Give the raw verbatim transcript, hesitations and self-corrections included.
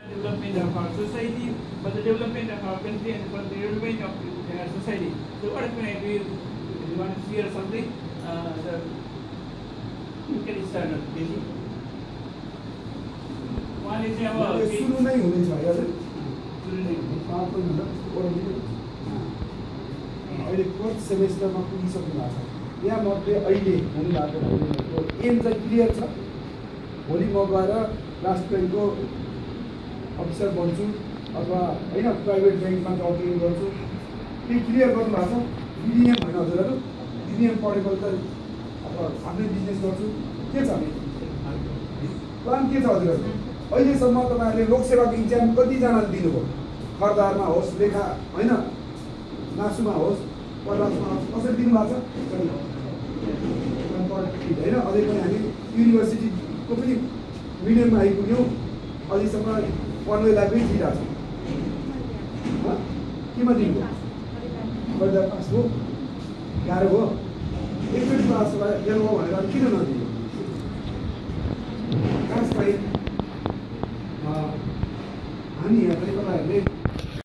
development of our society, for the development of our country, and for the development of our society. So what can I do? You want to share something? Uh, the, you can start up, Casey. उहाँले चाहिँ अब सुरु नै हुनेछ हजुर सुरु नै हुनेछ अहिले फोर्थ सेमेस्टरमा पुगिसक्नु भएको छ यहाँ मध्ये अहिले हुनु भएको भनेको एम चाहिँ क्लियर छ भोलि म गएर लास्ट ब्याङ्कको अफिसर बन्छु अथवा होइन प्राइभेट ब्याङ्कमा जब गेन गर्छु त्यही क्लियर गर्नु भएको छ डिडिएम होइन हजुरहरू डिडिएम पढेको त अब आफ्नै बिजनेस गर्छु के छ प्लान के छ हजुरहरू अहिलेसम्म तपाईँहरूले लोकसेवाको इक्जाम कतिजनाले दिनुभयो खरदारमा होस् लेखा होइन नासुमा होस् परासमा होस् कसरी दिनुभएको छ होइन अझै पनि हामी युनिभर्सिटीको पनि मिडियममा आइपुग्यौँ अझैसम्म पढ्नलाई पनि दिइरहेको छ केमा दिनुभयो पहिला पास भयो गाह्रो भयो एकचोटि पास फेल भयो भनेर किन नदिनु खास चाहिँ हामी यहाँ पनि